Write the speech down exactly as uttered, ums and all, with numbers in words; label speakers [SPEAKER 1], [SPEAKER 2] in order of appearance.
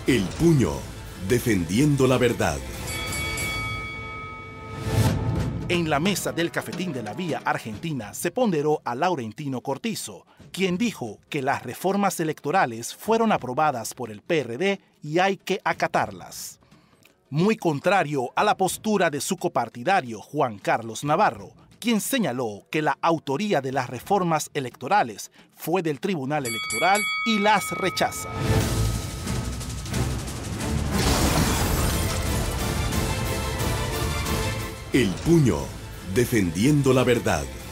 [SPEAKER 1] El Puño, defendiendo la verdad.
[SPEAKER 2] En la mesa del cafetín de la Vía Argentina se ponderó a Laurentino Cortizo, quien dijo que las reformas electorales fueron aprobadas por el P R D y hay que acatarlas. Muy contrario a la postura de su copartidario Juan Carlos Navarro, quien señaló que la autoría de las reformas electorales fue del Tribunal Electoral y las rechaza.
[SPEAKER 1] El Puño, defendiendo la verdad.